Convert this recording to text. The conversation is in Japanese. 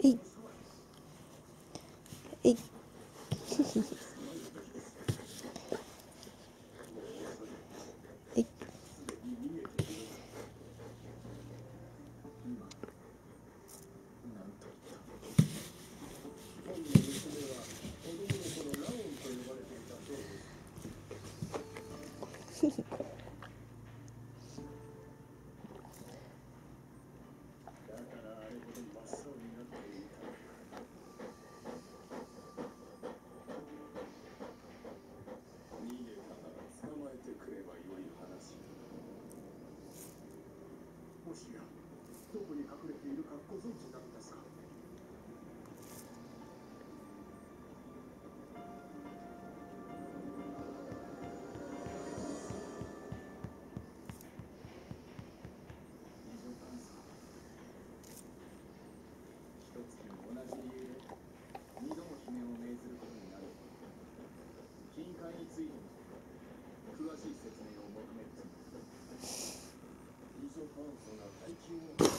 えいえいえいもしやどこに隠れているかご存知なのですか？一月も同じ理由で二度も罷免を命ずることになる。金塊についても詳しい説明を求める。イソ炭素が大気を